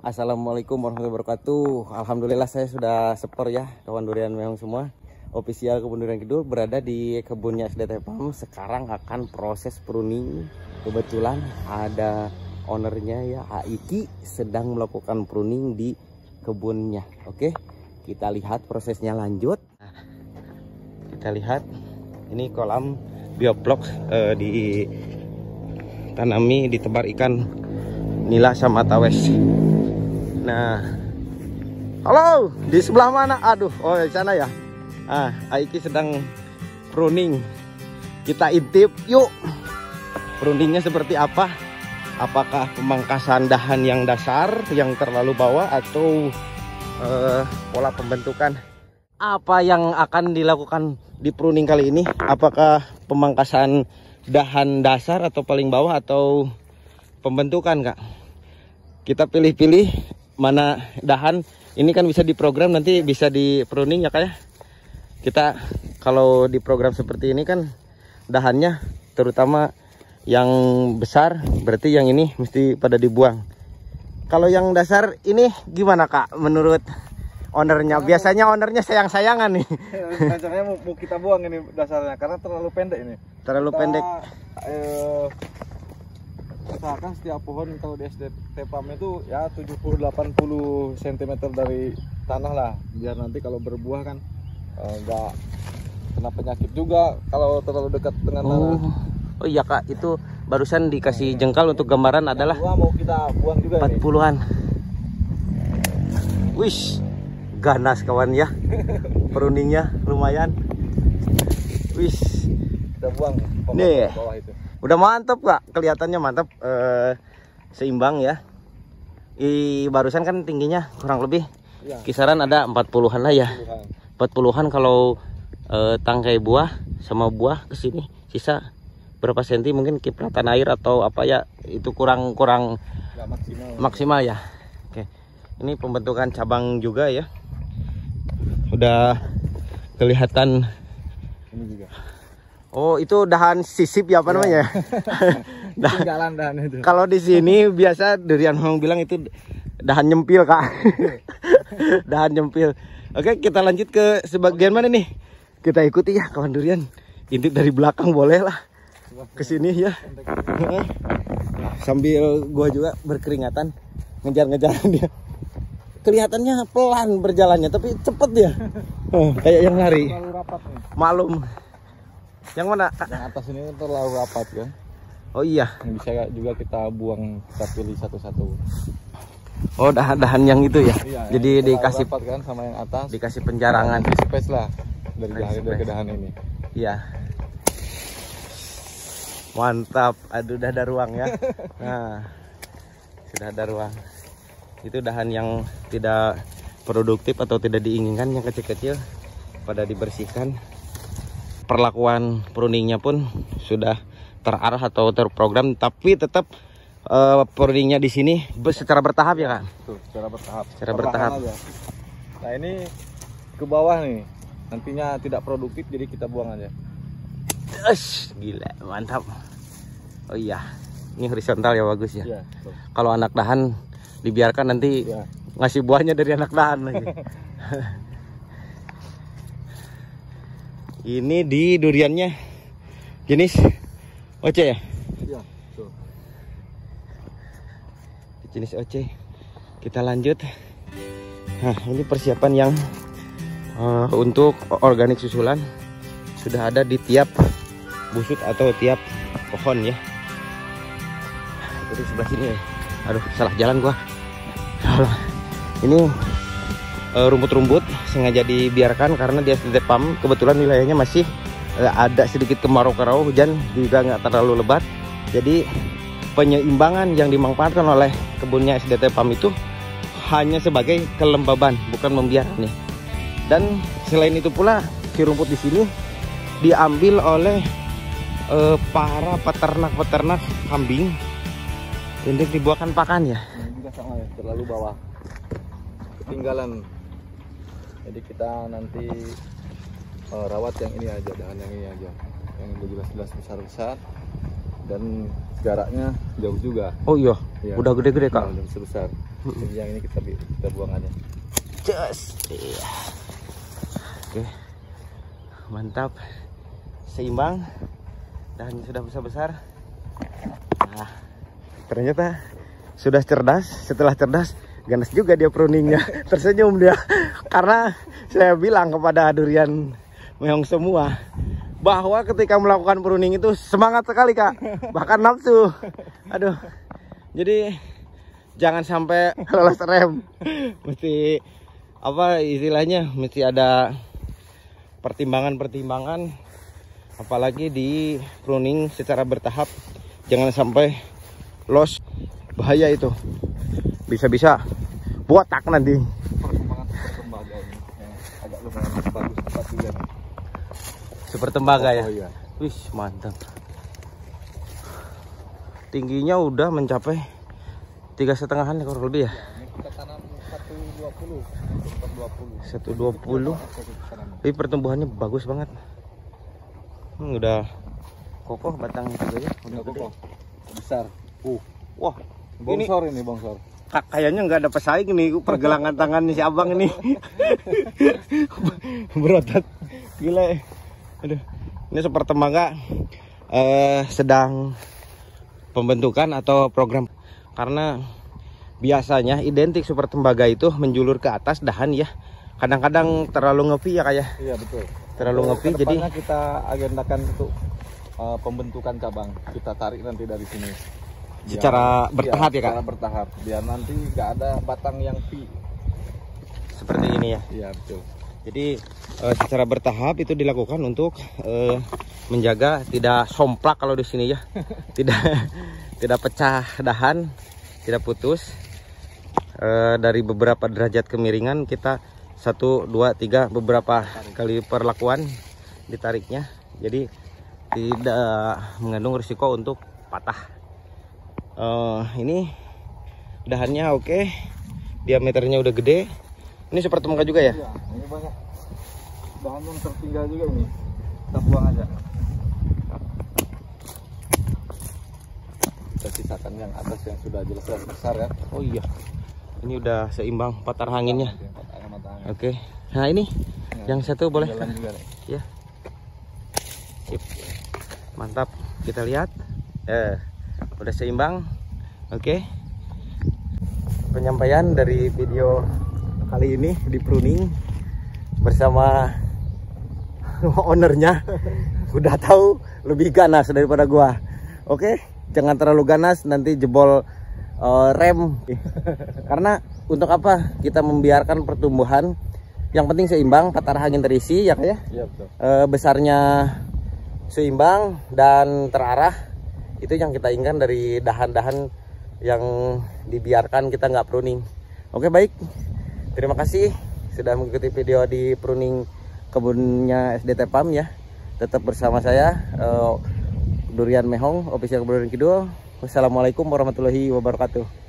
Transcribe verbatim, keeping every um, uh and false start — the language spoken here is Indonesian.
Assalamualaikum warahmatullahi wabarakatuh. Alhamdulillah saya sudah seper ya kawan durian memang semua. Official Kebun Durian Kidul berada di kebunnya S D T Farm. Sekarang akan proses pruning. Kebetulan ada ownernya ya, Aiki sedang melakukan pruning di kebunnya. Oke, kita lihat prosesnya lanjut. Kita lihat ini kolam bioblok eh, ditanami ditebar ikan nila sama tawes. Nah, halo, di sebelah mana? Aduh, oh di sana ya. Ah, Aiki sedang pruning. Kita intip yuk. Pruningnya seperti apa? Apakah pemangkasan dahan yang dasar yang terlalu bawah atau uh, pola pembentukan? Apa yang akan dilakukan di pruning kali ini? Apakah pemangkasan dahan dasar atau paling bawah atau pembentukan, Kak? Kita pilih-pilih mana dahan. Ini kan bisa diprogram, nanti bisa di pruning ya, Kak ya. Kita kalau di program seperti ini kan dahannya terutama yang besar, berarti yang ini mesti pada dibuang. Kalau yang dasar ini gimana, Kak, menurut ownernya? Biasanya ownernya sayang-sayangan nih. Rencananya mau, mau kita buang ini dasarnya karena terlalu pendek ini. Terlalu kita, pendek. Eh, usahakan setiap pohon kalau di S D T Farm itu ya tujuh puluh delapan puluh sentimeter dari tanah lah, biar nanti kalau berbuah kan enggak kena penyakit juga kalau terlalu dekat dengan tanah. Oh. Oh iya, Kak, itu barusan dikasih jengkal untuk gambaran adalah mau kita buang juga empat puluhan. Wish, ganas kawan ya. Pruningnya lumayan. Wish, kita buang nih. Bawah itu. Udah mantap, Kak, kelihatannya mantap, eh, seimbang ya. I barusan kan tingginya kurang lebih ya, kisaran ada empat puluhan lah ya. empat puluhan kalau eh, tangkai buah sama buah ke sini sisa berapa senti, mungkin kipratan air atau apa ya, itu kurang kurang maksimal. maksimal ya. Oke, ini pembentukan cabang juga ya, udah kelihatan. Ini juga. Oh, itu dahan sisip ya, apa ya namanya? Tinggalan dahan itu. Kalau di sini biasa durian memang bilang itu dahan nyempil, Kak. Dahan nyempil. Oke, kita lanjut ke sebagian mana nih? Kita ikuti ya kawan durian. Intip dari belakang boleh lah. Ke sini ya. Sambil gua juga berkeringatan ngejar-ngejar dia. Kelihatannya pelan berjalannya tapi cepet dia. Oh, kayak yang lari. Terlalu rapat nih. Malum. Yang mana? Yang atas ini terlalu rapat kan. Oh iya. Bisa juga kita buang, kita pilih satu-satu. Oh, dahan-dahan yang itu ya. Iya, jadi dikasih rapat kan sama yang atas. Dikasih penjarangan. Nah, space lah dari dahan space. ke dahan ini. Iya. Mantap. Aduh, udah ada ruang ya. Nah, sudah ada ruang. Itu dahan yang tidak produktif atau tidak diinginkan, yang kecil-kecil pada dibersihkan. Perlakuan pruningnya pun sudah terarah atau terprogram, tapi tetap uh, pruningnya di sini secara bertahap ya, Kak? Tuh, secara bertahap. Secara bertahap. Aja. Nah, ini ke bawah nih. Nantinya tidak produktif, jadi kita buang aja. Ush, gila, mantap. Oh iya, ini horizontal ya, bagus ya. Iya, kalau anak dahan dibiarkan nanti ya, ngasih buahnya dari anak dahan lagi. Ini di duriannya jenis Oce ya? Iya, betul. Jenis Oce. Kita lanjut. Nah, ini persiapan yang uh, untuk organik susulan sudah ada di tiap busut atau tiap pohon ya. Jadi sebelah sini. Aduh, salah jalan gua. Ini rumput-rumput uh, sengaja dibiarkan karena di S D T Farm kebetulan wilayahnya masih uh, ada sedikit kemarau-kemarau, hujan juga nggak terlalu lebat. Jadi penyeimbangan yang dimanfaatkan oleh kebunnya S D T Farm itu hanya sebagai kelembaban, bukan membiarkan nih. Dan selain itu pula si rumput di sini diambil oleh uh, para peternak-peternak kambing untuk dibuahkan pakan ya. Ini juga sama ya, terlalu bawah, ketinggalan. Jadi kita nanti uh, rawat yang ini aja, dahan yang ini aja, yang udah jelas-jelas besar-besar. dan jaraknya jauh juga. Oh iya, Ya. udah gede-gede Kak. Nah, udah besar. Jadi yang ini kita kita buang aja. Just. Iya. Oke. Mantap. Seimbang dan sudah besar-besar. Nah, ternyata sudah cerdas. Setelah cerdas, ganas juga dia pruningnya. Tersenyum dia karena saya bilang kepada durian Mehong semua bahwa ketika melakukan pruning itu semangat sekali Kak, bahkan nafsu. Aduh, jadi jangan sampai lolos rem. Mesti apa istilahnya, mesti ada pertimbangan-pertimbangan, apalagi di pruning secara bertahap. Jangan sampai loss, bahaya itu, bisa-bisa botak nanti. Perkembangan tembaga ini yang agak lumayan bagus tempat juga. Super tembaga ya. Oh iya. Wih, mantap. Tingginya udah mencapai tiga setengahan ekor lebih ya. Ini kita tanam satu dua puluh, satu dua puluh. Tapi pertumbuhannya bagus banget. Hmm, udah kokoh batang juga. Udah kokoh. Besar. Uh, Wah, bongsor ini, ini bongsor. Kak, kayaknya nggak ada pesaing nih pergelangan tangan si abang ini. Berotot. Gila. Aduh. Ini super tembaga eh, sedang pembentukan atau program, karena biasanya identik super tembaga itu menjulur ke atas dahan ya. Kadang-kadang terlalu ngepi ya kayak. Iya betul. Terlalu ngepi, jadi kita agendakan untuk uh, pembentukan cabang. Kita tarik nanti dari sini. Biar, secara bertahap ya, ya Kak. Secara bertahap. Biar nanti nggak ada batang yang pi. Seperti ini ya. Iya betul. Jadi eh, secara bertahap itu dilakukan untuk eh, menjaga tidak somplak kalau di sini ya. Tidak tidak pecah dahan, tidak putus. Eh, dari beberapa derajat kemiringan kita satu, dua, tiga beberapa kali perlakuan ditariknya. Jadi tidak mengandung risiko untuk patah. Eh, ini dahannya oke, diameternya udah gede. Ini super tembaga juga ya? Iya, ini banyak dahan yang tertinggal juga ini. Kita buang aja. Kita sisakan yang atas yang sudah jelas besar ya. Oh iya. Ini udah seimbang patar anginnya. Oke. Nah, ini ya, yang satu boleh. Juga, ya. Sip. Mantap. Kita lihat. Eh, udah seimbang. Oke. Penyampaian dari video kali ini di pruning bersama ownernya. Udah tahu lebih ganas daripada gua. Oke, jangan terlalu ganas nanti jebol uh, rem. Karena untuk apa kita membiarkan pertumbuhan? Yang penting seimbang, patar angin terisi ya kayak. Iya betul. Uh, besarnya seimbang dan terarah. Itu yang kita inginkan dari dahan-dahan yang dibiarkan kita nggak pruning. Oke, baik. Terima kasih sudah mengikuti video di pruning kebunnya S D Tepam ya. Tetap bersama saya uh, Durian Mehong, official Durian Kidul. Wassalamualaikum warahmatullahi wabarakatuh.